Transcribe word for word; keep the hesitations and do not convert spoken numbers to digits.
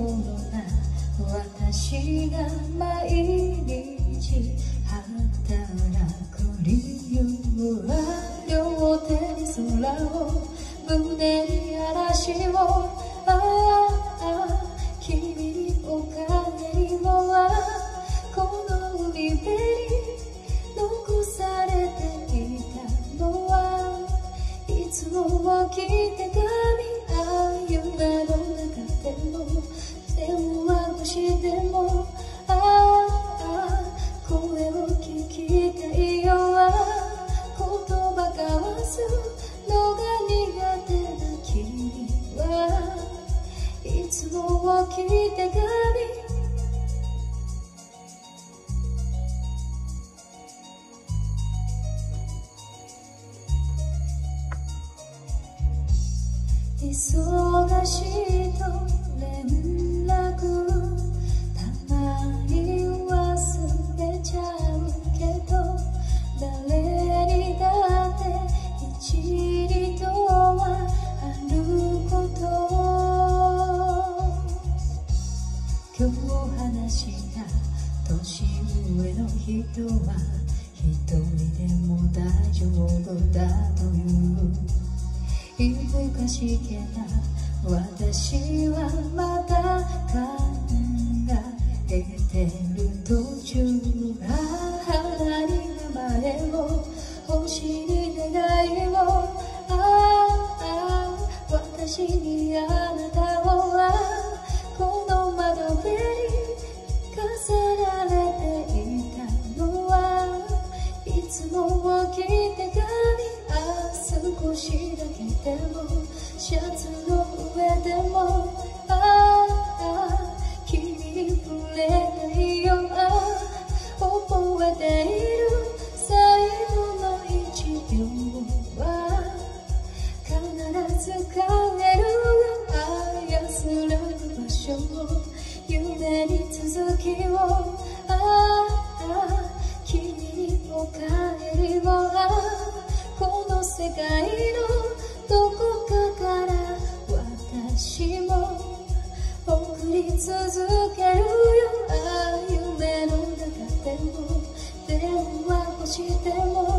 ものな私が毎日働く理由は、両手に空を胸に嵐を、ああ君にお帰りもは、この海辺に残されていたのは、いつも置き手紙、ああ夢の中でも電話越しでも、ああ声を聞きたいよ、言葉交わすのが苦手な君はいつも置き手紙、忙しいと連絡たまに忘れちゃうけど、誰にだって一理とはあること。今日話した年上の人は一人でも大丈夫だといういぶかしげな私はまだ考えてる途中、母に名前を星に願いを、ああ私にあなたを、この窓辺に飾られていたのはいつも置き手紙、少しだけでもシャツの上でも、ああ君に触れたいよ、覚えている最後の一秒は必ず帰るよ、安らぐ場所を夢に続きを、ああ君にお帰りを、この世界のどこかから私も送り続けるよ、夢の中でも電話越しでも、